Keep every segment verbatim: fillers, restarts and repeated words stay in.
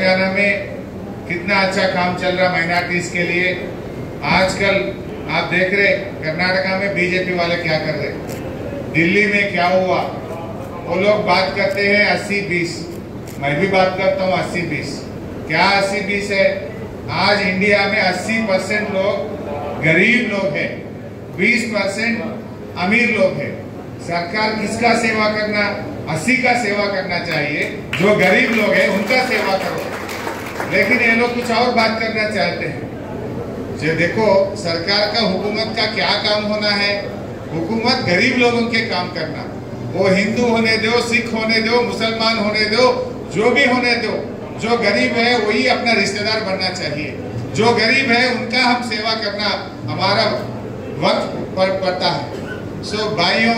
तेलंगाना में कितना अच्छा काम चल रहा माइनॉरिटीज के लिए। आजकल आप देख रहे कर्नाटका में बीजेपी वाले क्या कर रहे, दिल्ली में क्या हुआ। वो लोग बात करते हैं अस्सी बीस, मैं भी बात करता हूँ अस्सी बीस। क्या अस्सी बीस है? आज इंडिया में अस्सी परसेंट लोग गरीब लोग हैं, बीस परसेंट अमीर लोग हैं। सरकार किसका सेवा करना? अस्सी का सेवा करना चाहिए। जो गरीब लोग हैं उनका सेवा करो। लेकिन ये लोग कुछ और बात करना चाहते हैं। जो देखो सरकार का, हुकूमत का क्या काम होना है? हुकूमत गरीब लोगों के काम करना। वो हिंदू होने दो, सिख होने दो, मुसलमान होने दो, जो भी होने दो, जो गरीब है वही अपना रिश्तेदार बनना चाहिए। जो गरीब है उनका हम सेवा करना हमारा वक्त पर पड़ता है। सो भाइयों,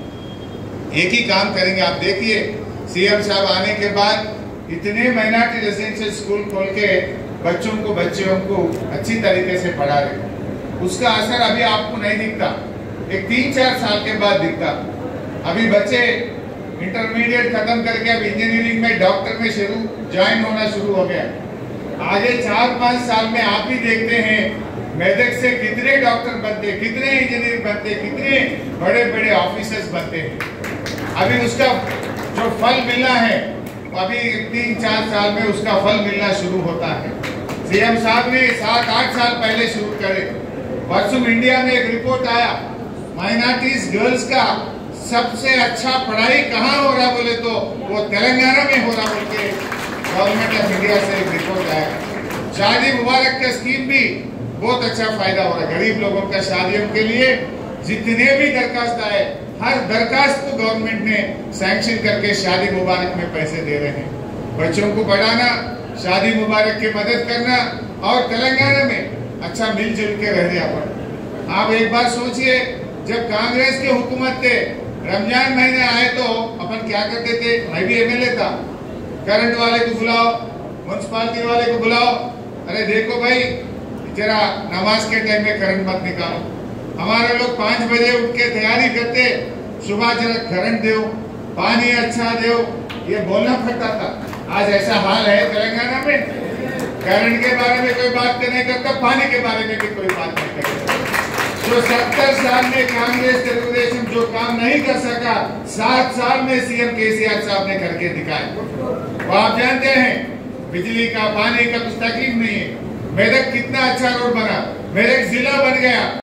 एक ही काम करेंगे। आप देखिए सीएम साहब आने के बाद इतने माइनॉरिटी रेजिडेंशियल स्कूल खोल के बच्चों को बच्चियों को अच्छी तरीके से पढ़ा रहे। उसका असर अभी आपको नहीं दिखता, एक तीन चार साल के बाद दिखता। अभी बच्चे इंटरमीडिएट खत्म करके अब इंजीनियरिंग में, डॉक्टर में शुरू ज्वाइन होना शुरू हो गया। आगे चार पांच साल में आप ही देखते हैं मेदक से कितने डॉक्टर बनते, कितने इंजीनियर बनते, कितने बड़े बड़े ऑफिसर्स बनते हैं। अभी उसका जो फल मिलना है अभी तीन चार साल में उसका फल मिलना शुरू होता है। सीएम साहब ने सात आठ साल पहले शुरू करे। परसों इंडिया में एक रिपोर्ट आया, माइनॉरिटीज गर्ल्स का सबसे अच्छा पढ़ाई कहाँ हो रहा बोले तो वो तेलंगाना में हो रहा बोल के गवर्नमेंट ऑफ इंडिया से एक रिपोर्ट आया। शादी मुबारक का स्कीम भी बहुत अच्छा फायदा हो रहा है गरीब लोगों का। शादियों के लिए जितने भी दरखास्त आए, हर दरखास्त को गवर्नमेंट ने सैंक्शन करके शादी मुबारक में पैसे दे रहे हैं। बच्चों को बढ़ाना, शादी मुबारक की मदद करना और तेलंगाना में अच्छा मिलजुल के रह रहे अपन। आप एक बार सोचिए, जब कांग्रेस की हुकूमत थे, रमजान महीने आए तो अपन क्या करते थे? मैं भी एमएलए था, करंट वाले को बुलाओ, म्युनिसिपालिटी वाले को बुलाओ, अरे देखो भाई जरा नमाज के टाइम में करंट मत निकालो। हमारे लोग पांच बजे उठ के तैयारी करते, सुबह जरा करंट दो, पानी अच्छा दो, ये बोलना पड़ता था। आज ऐसा हाल है तेलंगाना में, करंट के बारे में कोई बात नहीं करता, पानी के बारे में भी कोई बात नहीं करता। जो सत्तर साल में कांग्रेस तेलुगुदेशम जो काम नहीं कर सका, सात साल में सीएम केसीआर साहब ने करके दिखाया। वो आप जानते हैं, बिजली का, पानी का कुछ तकलीफ नहीं है। मेदक कितना अच्छा रोड बना, मेदक जिला बन गया।